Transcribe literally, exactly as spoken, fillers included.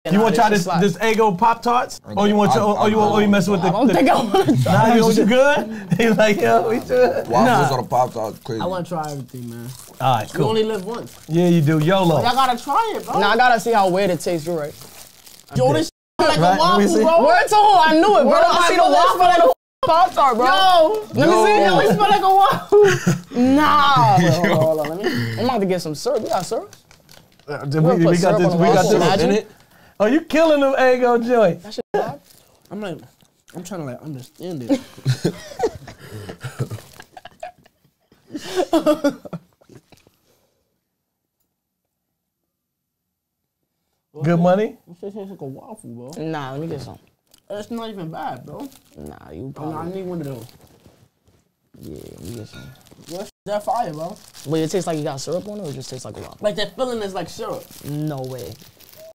You want to try this this Eggo Pop Tarts? Or you want to? Or you or you messing with the? I don't think I want to try. Nah, you good? He's like, yo, we should. Waffles on a Pop Tart, crazy. I want to try everything, man. All right, cool. You only live once. Yeah, you do. YOLO. Y'all gotta try it, bro. Nah, I gotta see how weird it tastes. You're right. Yo, this like right, a waffle, bro. Word to who? I knew it, bro. I see the waffle like a Pop Tart, bro. Yo, let me see. Yo, it smell like a waffle. Nah. Wait, hold on, hold on. Let me. I'm about to get some syrup. We got syrup. Uh, we, we, we got this. We got this in it. Oh, you killing them Eggo joint. That shit hot. I'm like, I'm trying to like understand it. Good money? This shit tastes like a waffle, bro. Nah, let me get some. It's not even bad, bro. Nah, you Oh, nah, I probably. need one of those. Yeah, let me get some. What's that fire, bro? Wait, it tastes like you got syrup on it, or it just tastes like a waffle? Like that feeling is like syrup. No way.